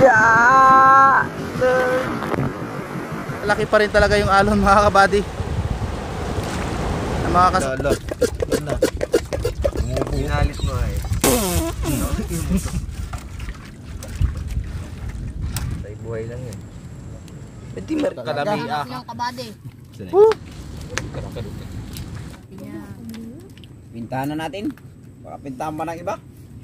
Yeah! Laki pa rin talaga yung alon mga kabady. Ang mga Inalis mo ay. Tay buhay lang yan. Hindi kalami ah. Yung kabady. Pintahan na natin. Baka pintahan pa ng iba.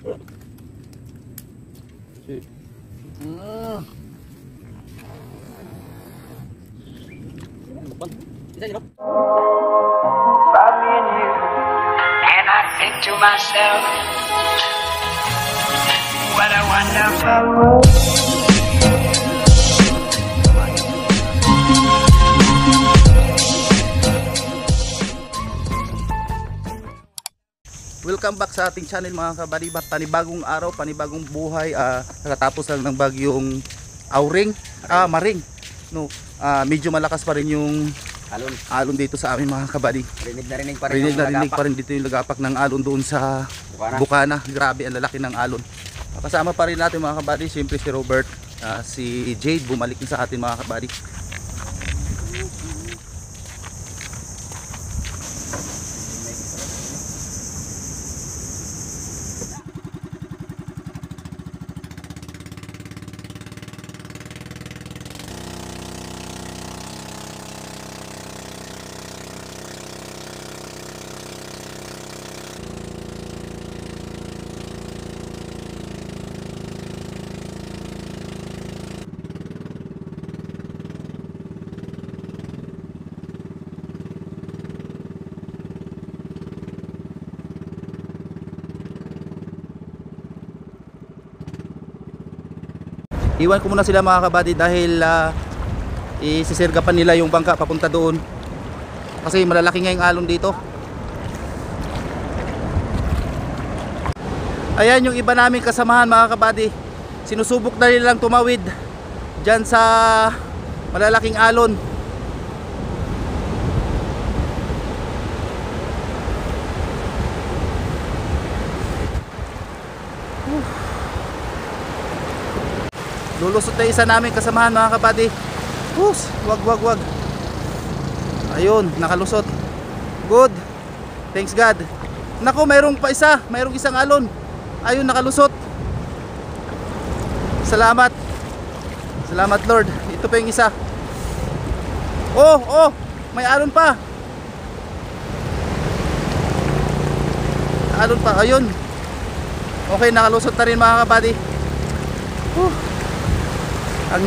And I think to myself, what a wonderful world. Welcome back sa ating channel mga kabady. Panibagong araw, panibagong buhay. Nakatapos lang ng bagyong Maring. No, medyo malakas pa rin yung alon dito sa amin mga kabady. Rinig Rinig pa rin dito yung lagapak ng alon doon sa Bukana. Grabe ang lalaki ng alon. Kasama pa rin natin mga kabady, siyempre si Robert, si Jade bumalik na sa atin mga kabady. Iwan ko muna sila mga kabady dahil isisirgapan nila yung bangka papunta doon. Kasi malalaki nga yung alon dito. Ayan yung iba naming kasamahan mga kabady. Sinusubok na nilang tumawid dyan sa malalaking alon. Lulusot na isa namin kasamahan mga kabady. Wag. Ayun, nakalusot. Good. Thanks God. Nako, mayroong isang alon. Ayun, nakalusot. Salamat Lord. Ito pa yung isa. Oh, may alon pa. Ayun. Okay, nakalusot na rin mga kabady. Ang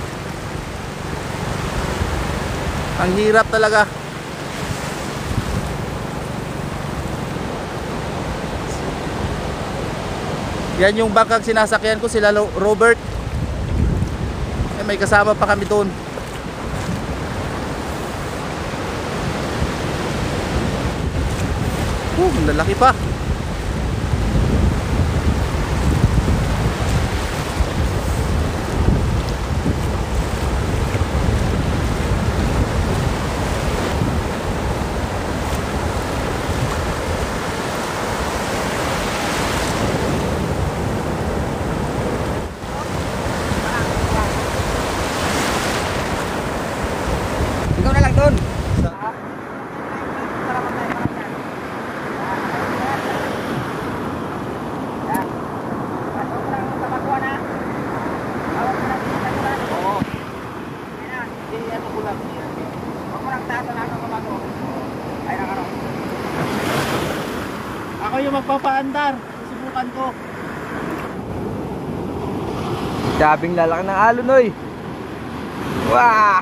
hirap talaga. Yan yung bangkang sinasakyan ko, sila Robert. May kasama pa kami doon. Ang lalaki pa. Ako yung magpapaandar. Susubukan ko. Sabing lalaki ng alon oy. Wah!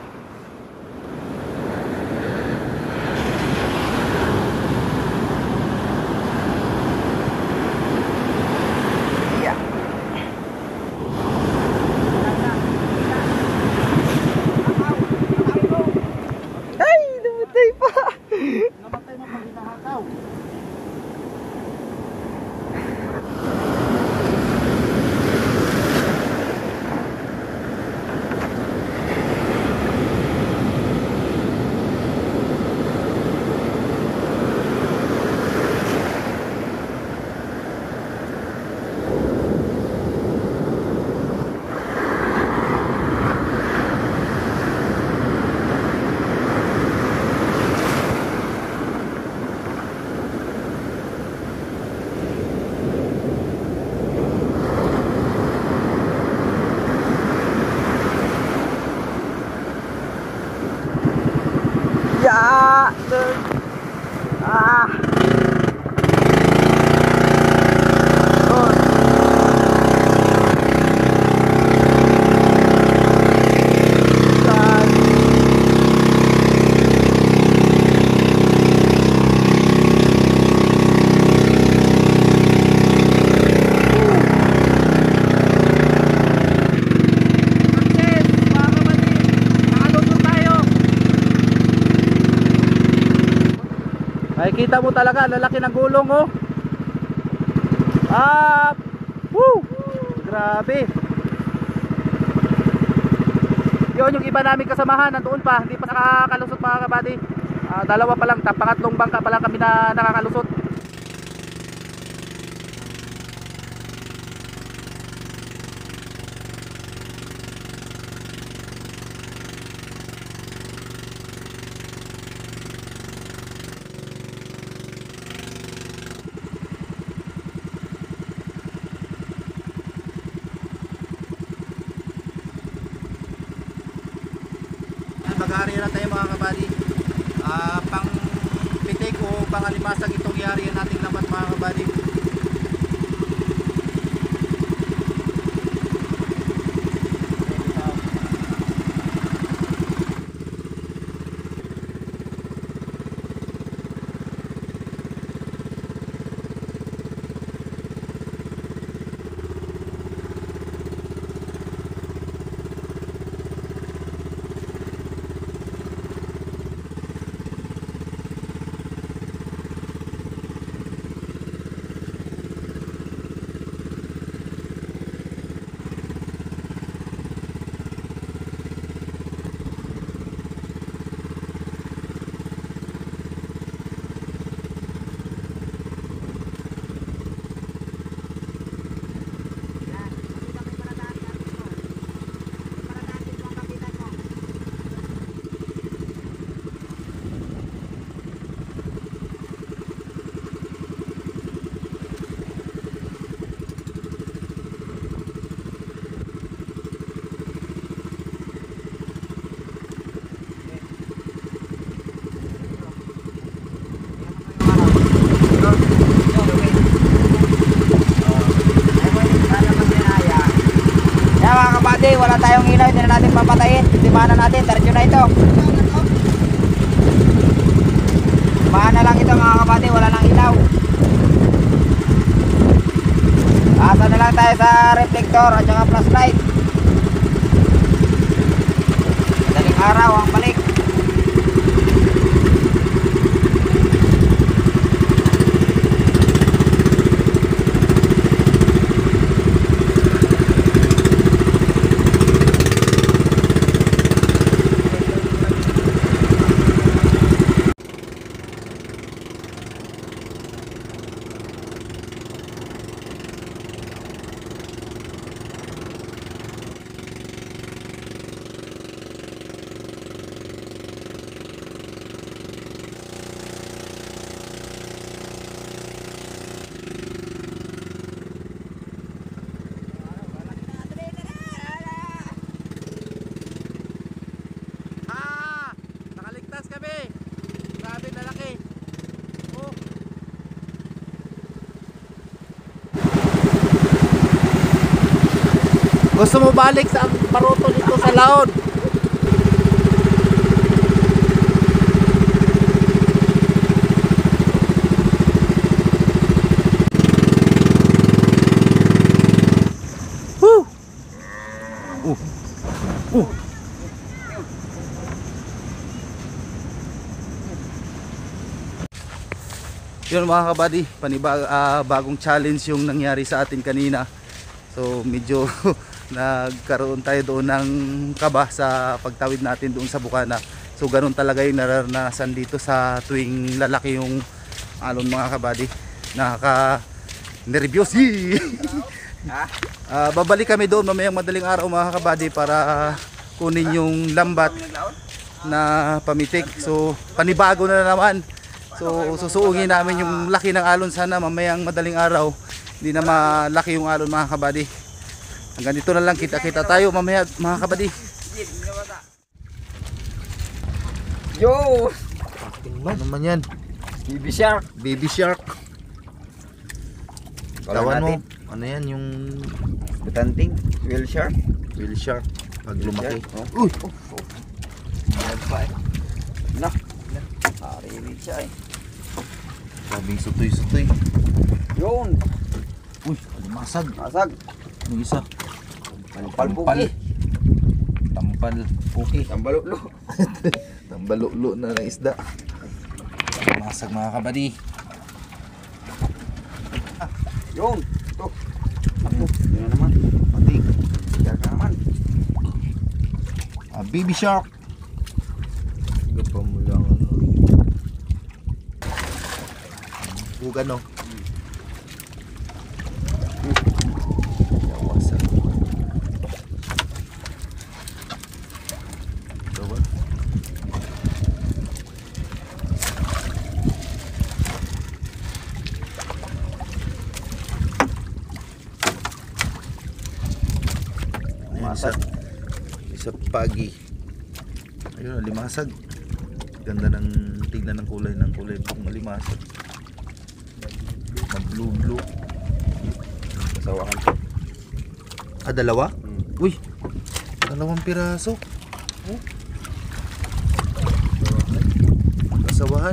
Ay, namatay pa. Namatay mo pag hinahataw. Kita mo talaga, lalaki ng gulong oh. Woo! Grabe. Yun yung iba namin kasamahan, nandoon pa, hindi pa nakakalusot mga kabady. Dalawa pa lang, pangatlong bangka pa lang kami na nakakalusot. Mag-aari na tayo mga kabady. Pang pitik o pang alimasag itong i-aarihan nating lambat mga kabady. Wala tayong ilaw, hindi na natin papatayin. Timahan na natin, diretso na ito. Timahan na lang ito mga kabady, wala nang ilaw. Asa na lang tayo sa reflector at saka flashlight. Daling araw ang balik. Gusto mo balik sa Baruto dito sa Laon? Woo! Yun mga kabady, bagong challenge yung nangyari sa atin kanina. So medyo nagkaroon tayo doon ng kaba sa pagtawid natin doon sa Bukana. So ganun talaga yung naranasan dito sa tuwing lalaki yung alon mga kabady. Nakaka-nervyos. Babalik kami doon mamayang madaling araw mga kabady para kunin yung lambat na pamitik. So panibago na naman. So susuungin namin yung laki ng alon, sana mamayang madaling araw hindi na malaki yung alon mga kabady. Hanggang dito na lang, kita-kita tayo mamaya mga kabady. Yo! Ano naman yan? Baby shark. Baby shark. Tawan mo. natin. Ano yan yung Butanting. Whale shark. whale shark pag lumaki. Oh. Uy! Mayroon pa eh. Na. Arinig siya eh. Sabing sutoy-sutoy. Yun. Uy, masag. Masag. Yung isa. Tampal-puki. Tampal puki. Tambaluklo. Tambalulo na ng isda. Masag mga kabady. Yun. Ito. Ako. Yun na naman. Matik. Siya ka naman. Baby shark. Gapa mo lang ano. Huwag ano. Nawasan. Ito ba? Limasag. Isa pagi. Ayun, limasag. Ganda ng tignan ng kulay pang limasag. Blue blue. Kasawakan ko. Dalawa? Uy. 2 piraso. Oh. Kasawahan.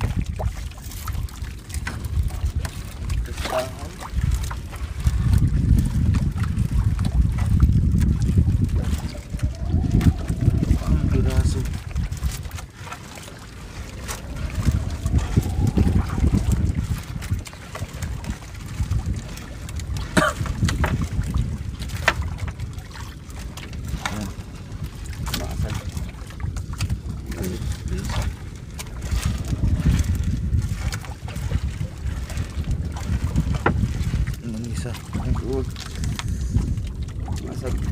Ang piraso. Limasag. Ang isa. Good. Limasag.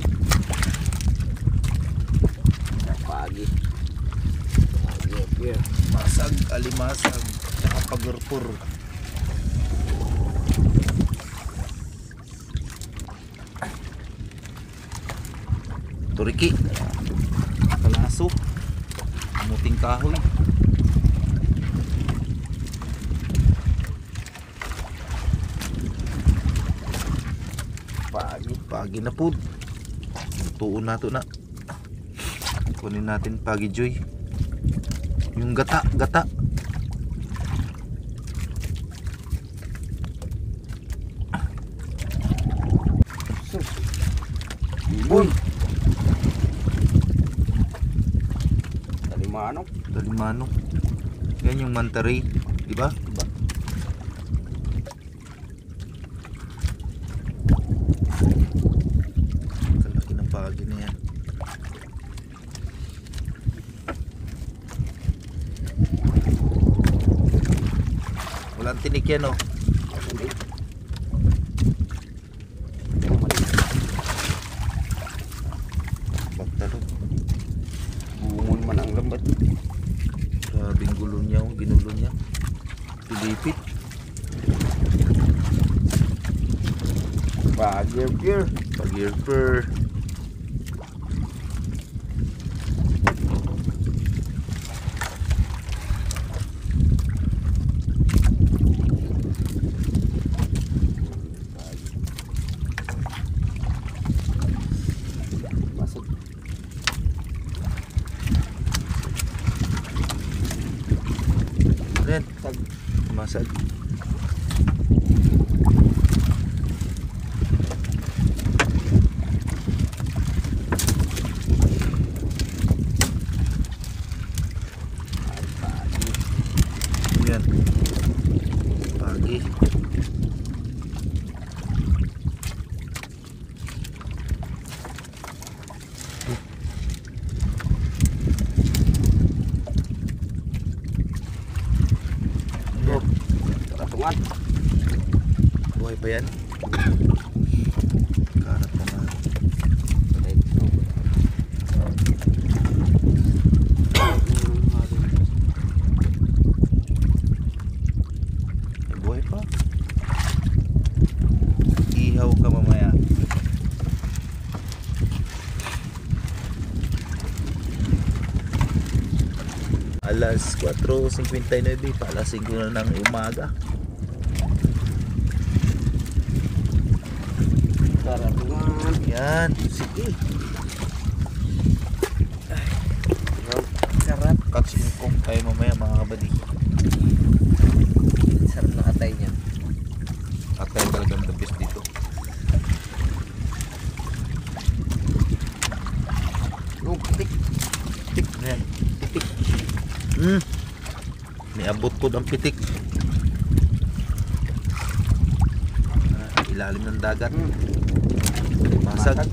Pagi. Pagi up here. Masag, alimasag, saka pagurpur. Turiki. Kalaso. Muting kahoy. Pagi na po. Tuon na to na. Kunin natin pagi Joy. Yung gata. Ibon. Talimano. Dalimano. Yan yung manta ray, di ba? Kalaki ng pagi na yan. Walang tinik yan oh. Pagtalog. Bumon man ang lambat. Grabing gulo niya oh. Ginulo niya. Pilipit. Pagi up here. Pag-earper. Masag. Ren. Masag. Yan. Pagi. Yan. Karatungan. Buhay pa yan. Karat naman. Buhay pa. Ihaw ka mamaya. Alas 4:59 pa, alas 5 na ng umaga. Karatungan. Yan, sige. Sarap. Katsingkong tayo mamaya mga kabady. Sarap na atay niya. At tayo talagang the best dito. Yung pitik. Pitik na yan. Pitik. Niabot po ang pitik. ilalim ng dagat. Hmm. Masag.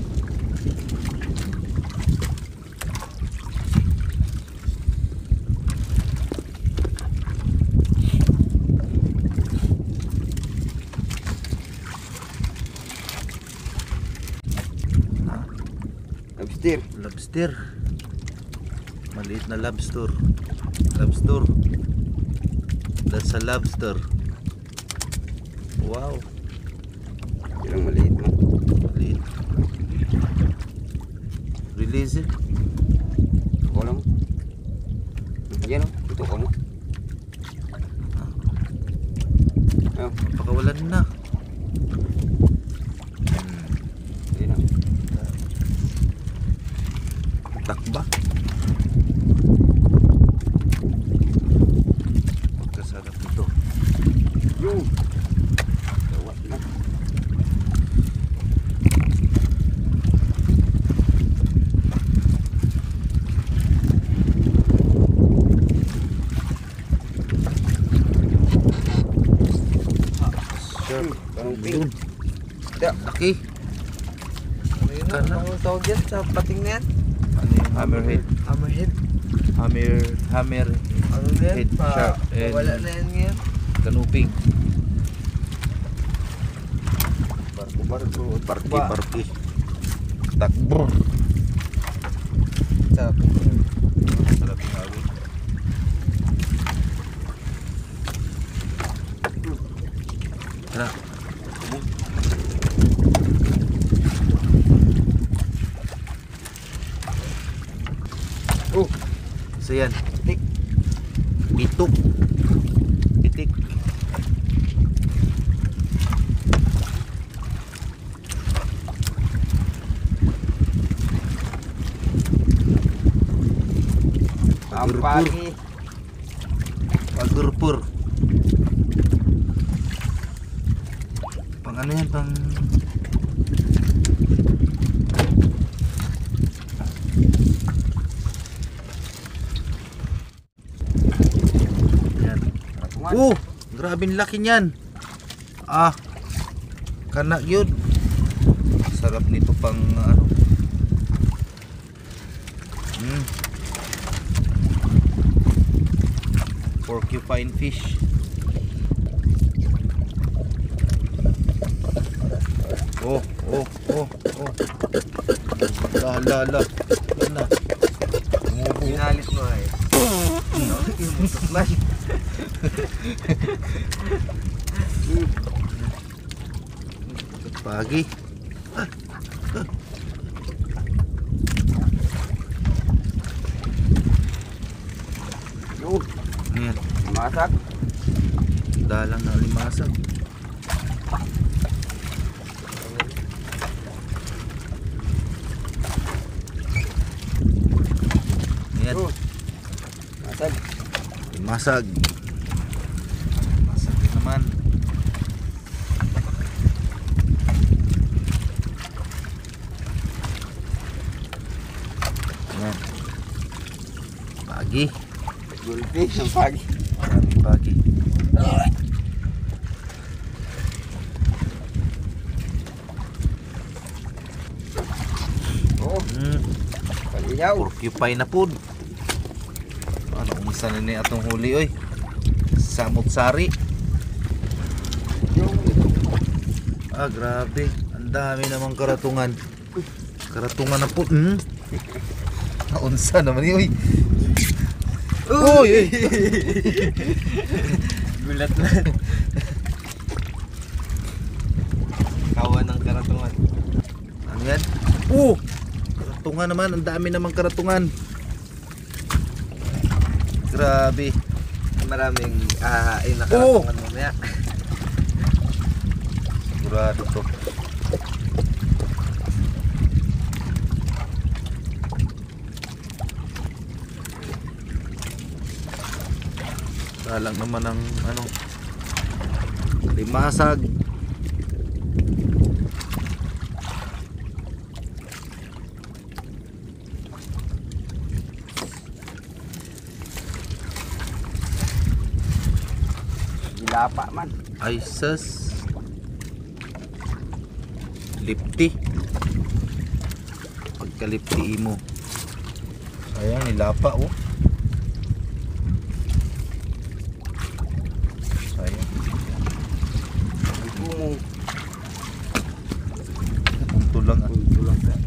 Lobster. Lobster. Maliit na lobster. Lobster. That's a lobster. Wow. Ilang maliit man. Maliit. Release it. Ako lang. Yan o. Ito ka mo. Ayun. Pakawalan na. Yan o. Takba. Pagkasarap nito. Yung. Tawat na. Sure. Parang pink. Yun. Yeah. Laki. Ano yun? Kana? Ano ang tawag yan sa pating na yan? Ano yung hammerhead? Hammerhead. Hammer. Ano na yan? Head sharp and- Wala na yan ngayon. Kanuping. Barko-barko. Parki. Takbo. Sarap. Sarap ng awit. Tara. Oh. So yan. Itik. Itok. Itik. Ang pagi. Pagurpur. Pang ano yan? Pang... Yan. Oh! Grabing laki niyan. Ah. Kana yun. Sarap nito pang ano. Porcupine fish. Oh. La. Yan na. Inalit mo ay. Flash. Pagi. Yung. Ayan. Masak. Dalang na limasag. Ayan. Oh. Masag. Limasag. Masag din naman. Ayan. Pagi. Goldfish ang pagi. Maraming pagi. Oh. Mm. Paliyaw. Porcupine na po. Ano umisa na ni atong huli oy. Samot sari. Yung. Ah grabe. Ang dami namang karatungan. Karatungan na po. Naunsa naman yun oy. Uy! Gulat na. Kawan ng karatungan. Ano yan? Karatungan naman. Ang dami namang karatungan. Grabe. Maraming ahain na karatungan mamaya. Sigurado to. Dalang naman ang ano. Limasag. Dilapa man. Ay sus. Lipti. Pagkalipti mo. Sayang, nilapa oh. Sayang. Kumong. Punto lang ah. Punto lang ka.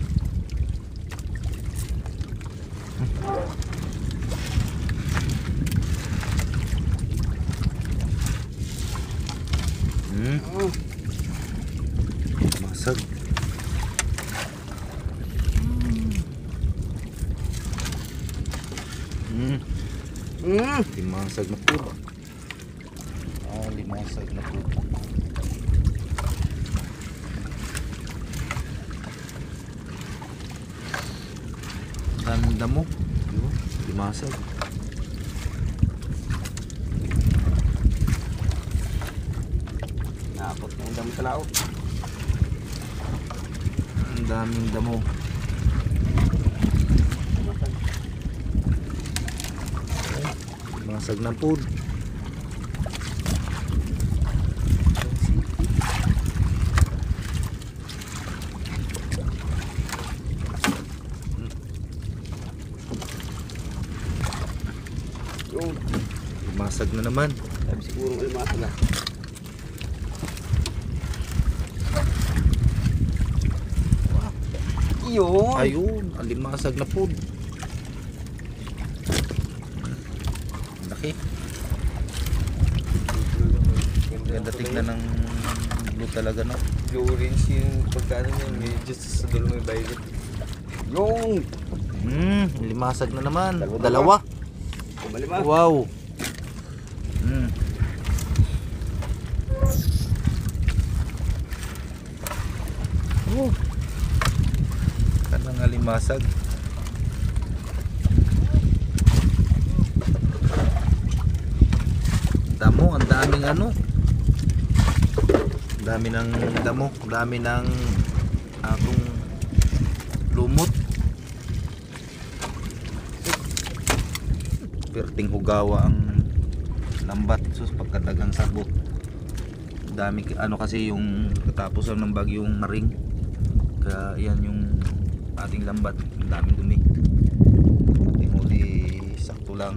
Masag. Limasag na po. Limasag na po. Daming damo. Limasag. Naapot ng damo sa laot. Ang daming damo. Limasag na po. Yung, Limasag na naman. sabi siguro ay masala. Yun. Ayun, alimasag na po. Laki. Ganda tignan ng blue talaga no. Blue orange yung pagkano niya. Medyo sa dulo may violet. Yung. Limasag na naman. Dalawa. Dalawa. Kumalima. Wow. Oh. Kanang alimasag. Damo, ang daming ano. Ang dami ng damo, ang dami ng akong lumot. Perting hugawa ang lambat sus pagkadagang sabot. Dami ano kasi yung katapos lang ng bagyong Maring. Kaya yan yung ating lambat, ang daming dumi. Ating huli sakto lang.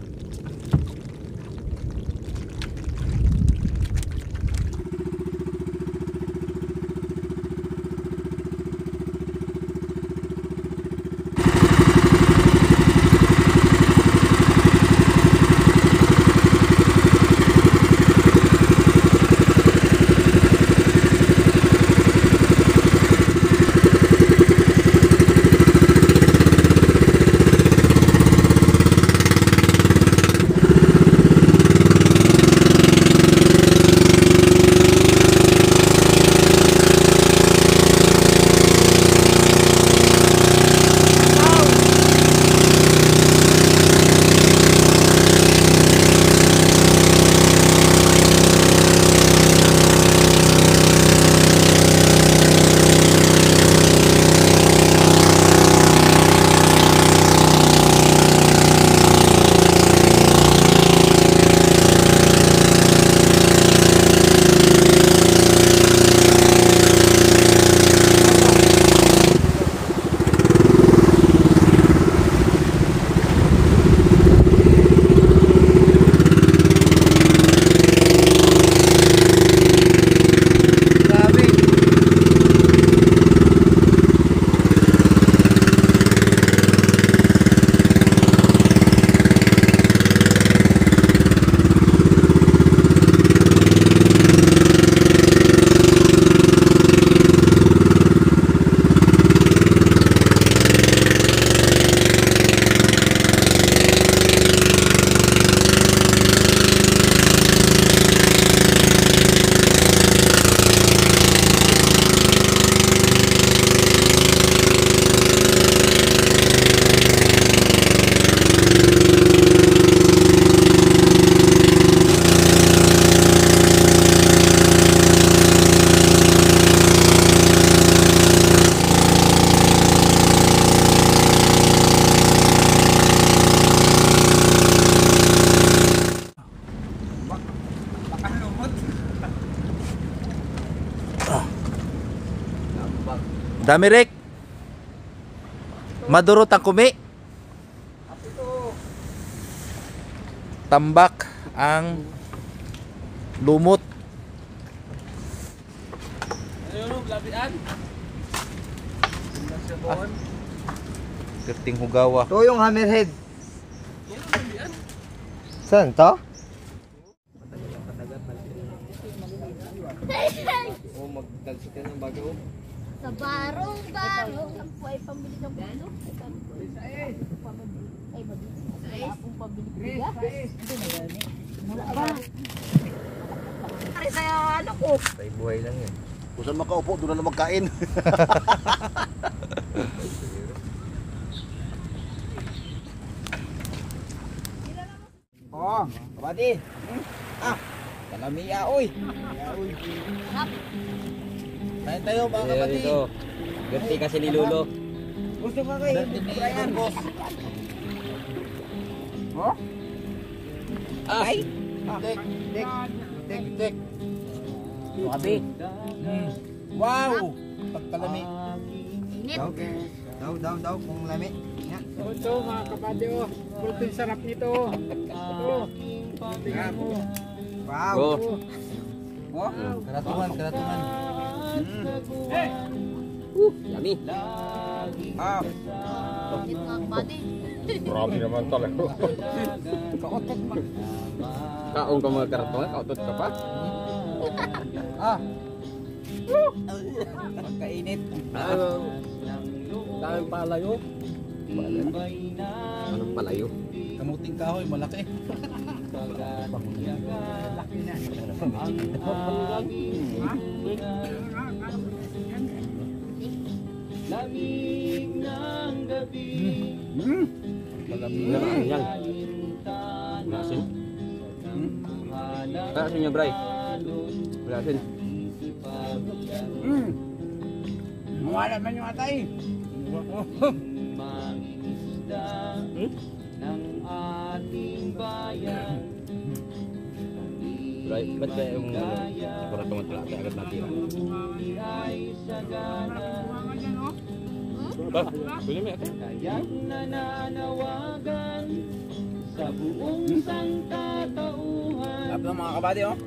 Dami Rick. Madurot ang kumi. Tambak ang lumot. Kerting hugawa. Ito yung hammerhead. Saan to? Oh, magdagsi ka ng bago. Sa barong-barong. Ang po ay pambili ng ano? Ay, mabili. Wala akong pambili ng bigas. Hindi na gani. Wala ba? Ay, saya ano ko. Tay buhay lang yan. Kung saan makaupo, doon na lang magkain. Oh, kabady. Ah, kalamiya oy. Kain tayo mga kabady. Gerti kasi ni Lolo. Gusto ka kayo? Brian, boss. Oh? Ay. Dek, dek, dek, dek. Kabi. Wow. Pagkalami. Init. Daw, kung lami. Yan. Ito mga kabady, oh. Pulutin sarap nito. Ito. Tingnan mo. Wow. Go. Oh, karatungan. Eh! Yummy. Ah, Init mga kabady. Grabe naman talaga. kaotot man. Kaong ka mga karatungan, kautot ka pa. Ah. Pagkainit. Daming palayo. Anong palayo? Kamuting kahoy malaki. Yan. Malasin. Malasin niya, Bray. Malasin. Mawala man yung atay. Bray, ba't kaya yung karatungan tilapia agad natira? Ba, pwede mo ito? Lap ng mga kabady, oh.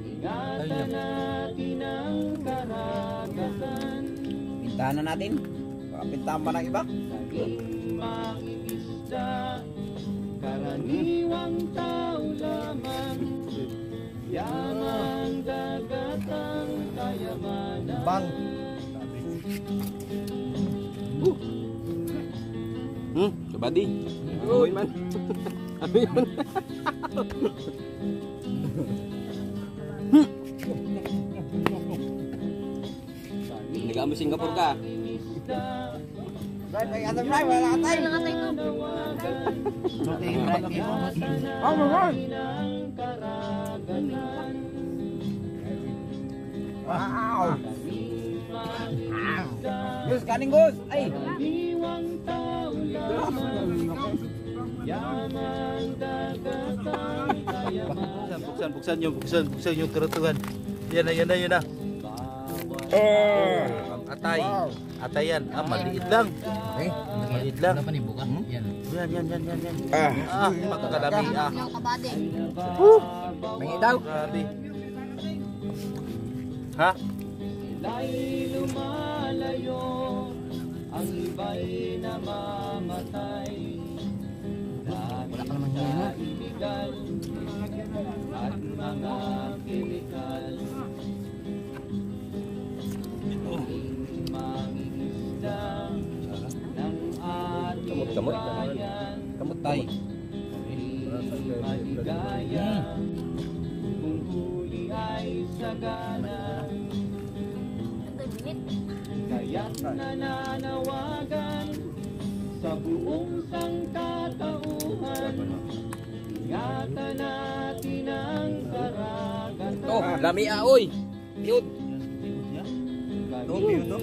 Pintahan na natin. Baka pintahan pa ng iba. Bang. Coba di. Amoy man. Amoy man. Nag-aamoy Singapore ka. Right, may atay, right, wala atay. Ay, lang atay ko. Oh, my God. Wow. Gus, kaning Gus. Ay. Buksan yung kerutuhan. Yan na. Ang atay. Atay yan. Ah, maliit lang. Maliit lang. Apa nih bukan? Yan. Yan. Ah, magkakalami. Ah. Yung kabady. May daw. Grabe. Ha? Wala ka naman yan. Kamot. Kamot tayo. Ito, init. Oh, lami oy. Cute. Topi ito.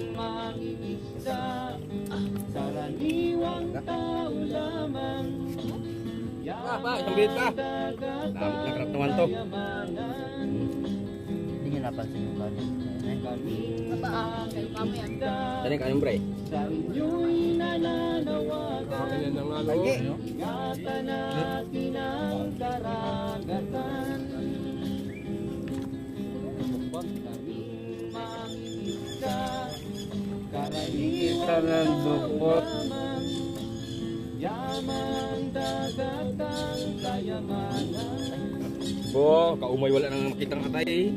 Pa, isang bilit pa. Dami na karatungan to. Hindi niya napansin yung kanin. Aba, kayo kami ang Tani kanin bre. Lagi. Kita ng dukot. Bo, kaumay wala nang makitang atay.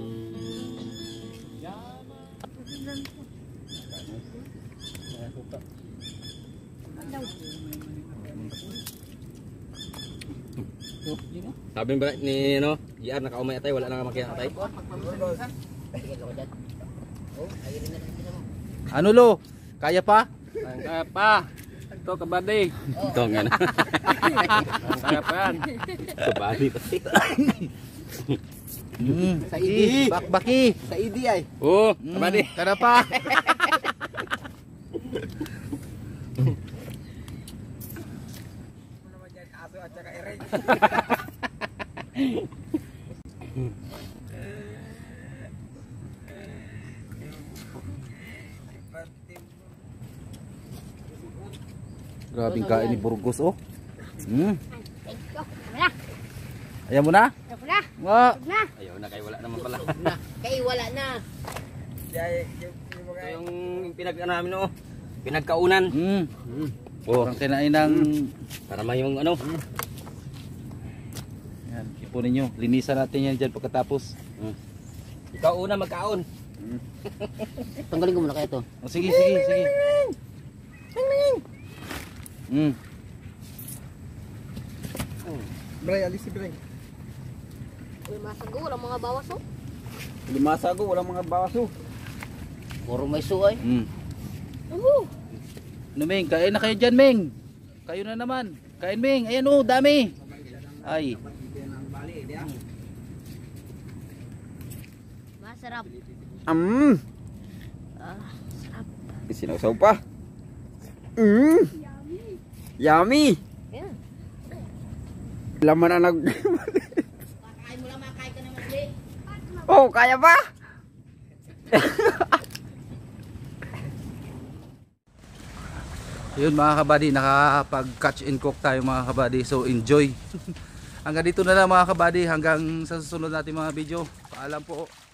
Sabi ba ni no, GR na kaumay atay wala nang makitang atay. Ano lo? Kaya pa? Kaya pa. Ito kabady. Ito nga na. Kaya pa yan. Kabali pati. Sa idi. Bakbaki. Sa idi ay. Oh, kabali. Kada pa. Grabing kain ni Burgos oh. Thank you. Wala. Ayan mo na? Wala. Nga. Na. Ayaw na kayo wala naman pala. Kay wala na. Ito yung namin no. Pinagkaunan. Oh, ang kinain ng Para may yung ano. yan, ipunin nyo. Linisan natin yan dyan pagkatapos. Ikaw una magkaon. Tanggalin ko muna kaya to. Oh, sige, sige, sige. Bray, alis si Bray. Uy, masago, walang mga bawas oh. Limasago, walang mga bawas oh. Puro may suoy. Ano, Ming? Kain na kayo dyan, Ming. Kayo na naman. Kain, Ming. Ayan oh, dami. Ay. Masarap. Sarap. Sinausaw pa. Yummy. Yan. Laman na nag... Makain mo lang, makain ka naman ulit. Oh, kaya ba? Yun mga kabady, nakapag-catch and cook tayo mga kabady. So enjoy. Hanggang dito na lang mga kabady. Hanggang sa susunod natin mga video. Paalam po.